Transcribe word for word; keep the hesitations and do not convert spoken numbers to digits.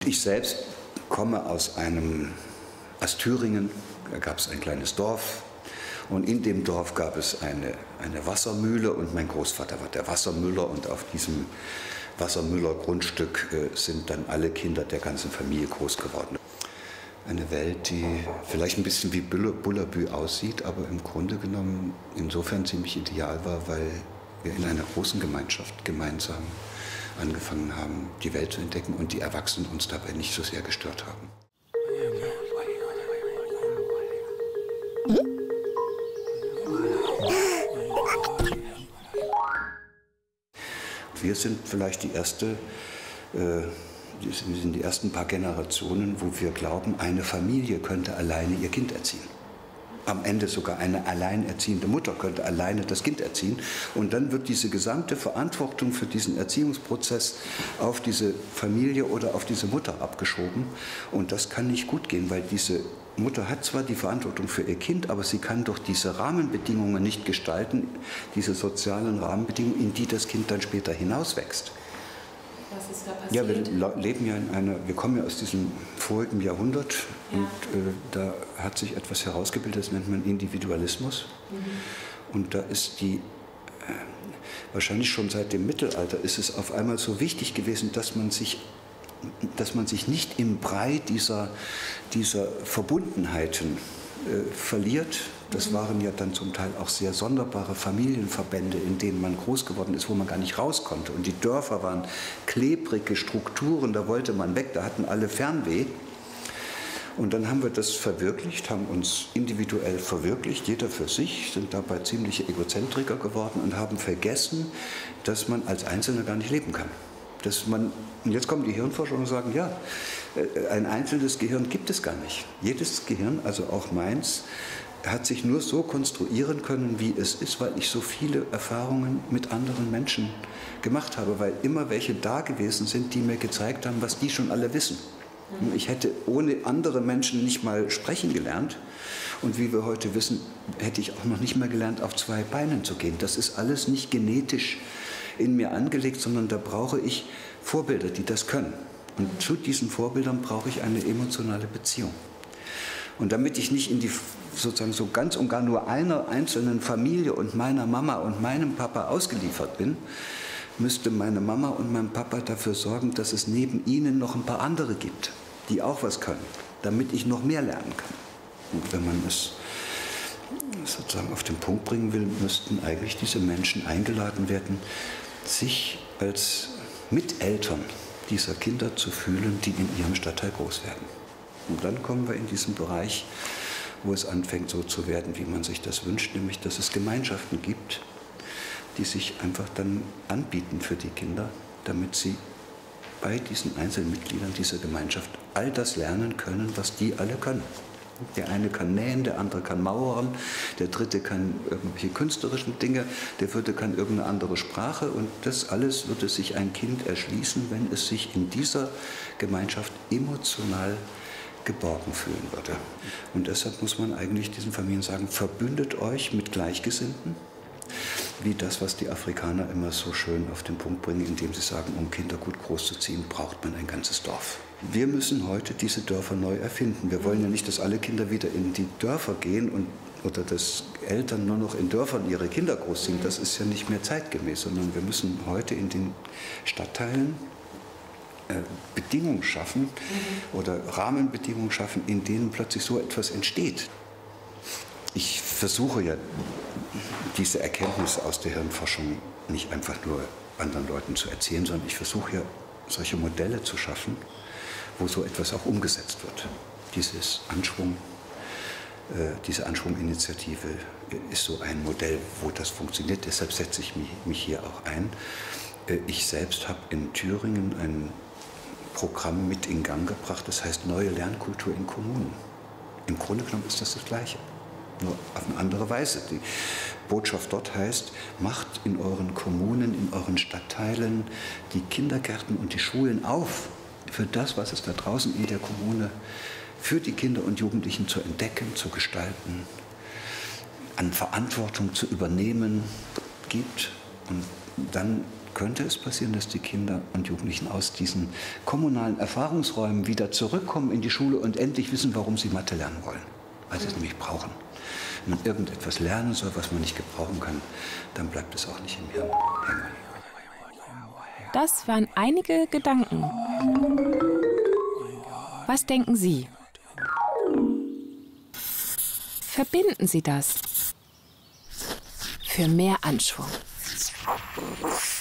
Ich selbst komme aus einem, aus Thüringen, da gab es ein kleines Dorf und in dem Dorf gab es eine, eine Wassermühle und mein Großvater war der Wassermüller und auf diesem Wassermüller-Grundstück äh, sind dann alle Kinder der ganzen Familie groß geworden. Eine Welt, die vielleicht ein bisschen wie Bullabü aussieht, aber im Grunde genommen insofern ziemlich ideal war, weil wir in einer großen Gemeinschaft gemeinsam angefangen haben, die Welt zu entdecken und die Erwachsenen uns dabei nicht so sehr gestört haben. Wir sind vielleicht die erste, äh, wir sind die ersten paar Generationen, wo wir glauben, eine Familie könnte alleine ihr Kind erziehen. Am Ende sogar eine alleinerziehende Mutter könnte alleine das Kind erziehen. Und dann wird diese gesamte Verantwortung für diesen Erziehungsprozess auf diese Familie oder auf diese Mutter abgeschoben. Und das kann nicht gut gehen, weil diese Mutter hat zwar die Verantwortung für ihr Kind, aber sie kann doch diese Rahmenbedingungen nicht gestalten, diese sozialen Rahmenbedingungen, in die das Kind dann später hinauswächst. Was ist da passiert? Ja, wir leben ja in einer, wir kommen ja aus diesem vorigen Jahrhundert Ja. und äh, da hat sich etwas herausgebildet, das nennt man Individualismus. Mhm. Und da ist die, äh, wahrscheinlich schon seit dem Mittelalter ist es auf einmal so wichtig gewesen, dass man sich, dass man sich nicht im Brei dieser, dieser Verbundenheiten äh, verliert. Das waren ja dann zum Teil auch sehr sonderbare Familienverbände, in denen man groß geworden ist, wo man gar nicht raus konnte. Und die Dörfer waren klebrige Strukturen, da wollte man weg, da hatten alle Fernweh. Und dann haben wir das verwirklicht, haben uns individuell verwirklicht, jeder für sich, sind dabei ziemliche Egozentriker geworden und haben vergessen, dass man als Einzelner gar nicht leben kann. Dass man, und jetzt kommen die Hirnforscher und sagen, ja, ein einzelnes Gehirn gibt es gar nicht. Jedes Gehirn, also auch meins, hat sich nur so konstruieren können, wie es ist, weil ich so viele Erfahrungen mit anderen Menschen gemacht habe, weil immer welche da gewesen sind, die mir gezeigt haben, was die schon alle wissen. Ich hätte ohne andere Menschen nicht mal sprechen gelernt. Und wie wir heute wissen, hätte ich auch noch nicht mal gelernt, auf zwei Beinen zu gehen. Das ist alles nicht genetisch in mir angelegt, sondern da brauche ich Vorbilder, die das können. Und zu diesen Vorbildern brauche ich eine emotionale Beziehung. Und damit ich nicht in die sozusagen so ganz und gar nur einer einzelnen Familie und meiner Mama und meinem Papa ausgeliefert bin, müsste meine Mama und mein Papa dafür sorgen, dass es neben ihnen noch ein paar andere gibt, die auch was können, damit ich noch mehr lernen kann. Und wenn man es sozusagen auf den Punkt bringen will, müssten eigentlich diese Menschen eingeladen werden, sich als Miteltern dieser Kinder zu fühlen, die in ihrem Stadtteil groß werden. Und dann kommen wir in diesen Bereich, wo es anfängt so zu werden, wie man sich das wünscht, nämlich dass es Gemeinschaften gibt, die sich einfach dann anbieten für die Kinder, damit sie bei diesen Einzelmitgliedern dieser Gemeinschaft all das lernen können, was die alle können. Der eine kann nähen, der andere kann mauern, der dritte kann irgendwelche künstlerischen Dinge, der vierte kann irgendeine andere Sprache. Und das alles würde sich ein Kind erschließen, wenn es sich in dieser Gemeinschaft emotional geborgen fühlen würde. Und deshalb muss man eigentlich diesen Familien sagen, verbündet euch mit Gleichgesinnten, wie das, was die Afrikaner immer so schön auf den Punkt bringen, indem sie sagen, um Kinder gut großzuziehen, braucht man ein ganzes Dorf. Wir müssen heute diese Dörfer neu erfinden. Wir wollen ja nicht, dass alle Kinder wieder in die Dörfer gehen und, oder dass Eltern nur noch in Dörfern ihre Kinder großziehen. Das ist ja nicht mehr zeitgemäß, sondern wir müssen heute in den Stadtteilen äh, Bedingungen schaffen mhm. oder Rahmenbedingungen schaffen, in denen plötzlich so etwas entsteht. Ich versuche ja, diese Erkenntnisse aus der Hirnforschung nicht einfach nur anderen Leuten zu erzählen, sondern ich versuche ja, solche Modelle zu schaffen, wo so etwas auch umgesetzt wird. Dieses Anschwung, äh, diese Anschwunginitiative ist so ein Modell, wo das funktioniert. Deshalb setze ich mich, mich hier auch ein. Äh, ich selbst habe in Thüringen ein Programm mit in Gang gebracht, das heißt Neue Lernkultur in Kommunen. Im Grunde genommen ist das das Gleiche, nur auf eine andere Weise. Die Botschaft dort heißt, macht in euren Kommunen, in euren Stadtteilen die Kindergärten und die Schulen auf für das, was es da draußen in der Kommune für die Kinder und Jugendlichen zu entdecken, zu gestalten, an Verantwortung zu übernehmen gibt. Und dann könnte es passieren, dass die Kinder und Jugendlichen aus diesen kommunalen Erfahrungsräumen wieder zurückkommen in die Schule und endlich wissen, warum sie Mathe lernen wollen. Weil sie es nämlich brauchen. Wenn man irgendetwas lernen soll, was man nicht gebrauchen kann, dann bleibt es auch nicht im Hirn hängen. Das waren einige Gedanken. Was denken Sie? Verbinden Sie das für mehr Anschwung.